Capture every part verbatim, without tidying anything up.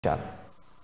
Shot.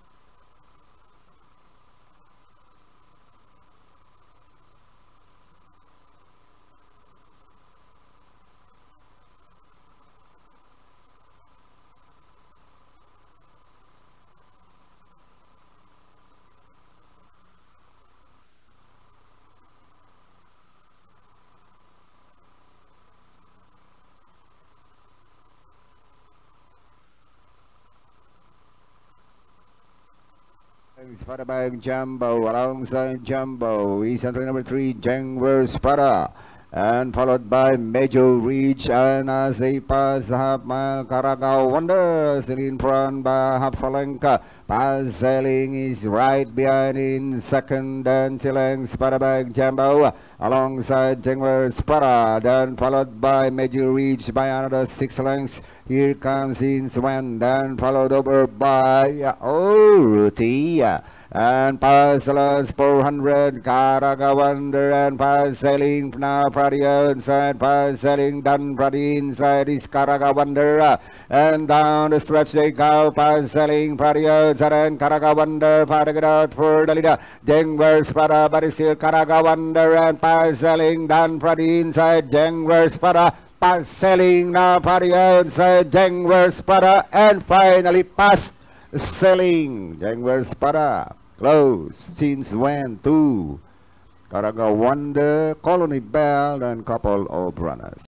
Spada by Jumbo, alongside Jumbo is entry number three, Jengwer Spada, and followed by Major Reach, and as they pass half mile, Karagao Wonders, and in front by Hafalenka. Paselling is right behind in second, and Chileng Spada by Jumbo, alongside Jengwer Spada, then followed by Major Reach by another six lengths. Here comes in Swan, then followed over by uh, Oruti. And Pasalas four hundred, Karaga Wonder and Paselling now Pradia inside, Paselling done Pradi inside is Karaga Wonder, and down the stretch they go, Paselling Pradia and Karaga Wonder, fighting it out for the leader. Jengwer Spada, but it's still Karaga Wonder and Paselling done Pradi inside, Jengwer Spada. Paselling now Pradia inside, Jengwer Spada, and finally past Selling Jengwer Spada. Close since when to Karaga Wonder, Colony Bell, and couple of runners.